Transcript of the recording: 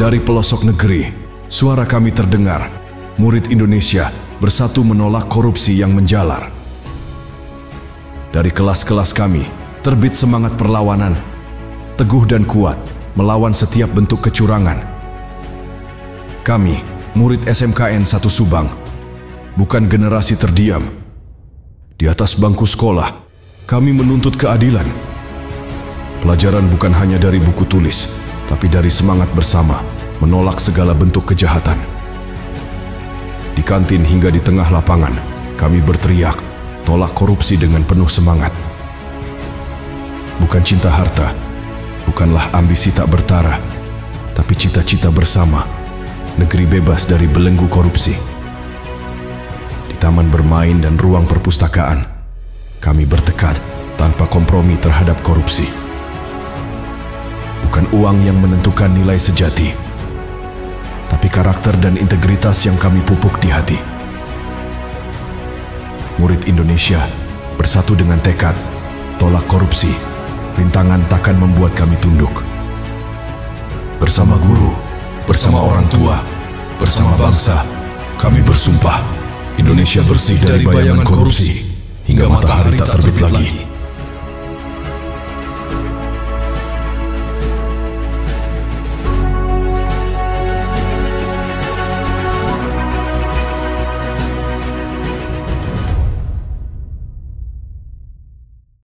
Dari pelosok negeri, suara kami terdengar. Murid Indonesia bersatu menolak korupsi yang menjalar. Dari kelas-kelas kami, terbit semangat perlawanan, teguh dan kuat, melawan setiap bentuk kecurangan. Kami, murid SMKN 1 Subang, bukan generasi terdiam. Di atas bangku sekolah, kami menuntut keadilan. Pelajaran bukan hanya dari buku tulis, tapi dari semangat bersama, menolak segala bentuk kejahatan. Di kantin hingga di tengah lapangan, kami berteriak, tolak korupsi dengan penuh semangat. Bukan cinta harta, bukanlah ambisi tak bertara, tapi cita-cita bersama, negeri bebas dari belenggu korupsi. Di taman bermain dan ruang perpustakaan, kami bertekad tanpa kompromi terhadap korupsi. Bukan uang yang menentukan nilai sejati, tapi karakter dan integritas yang kami pupuk di hati. Murid Indonesia bersatu dengan tekad, tolak korupsi, rintangan takkan membuat kami tunduk. Bersama guru, bersama orang tua, bersama bangsa, kami bersumpah, Indonesia bersih dari bayangan korupsi, hingga matahari tak terbit lagi.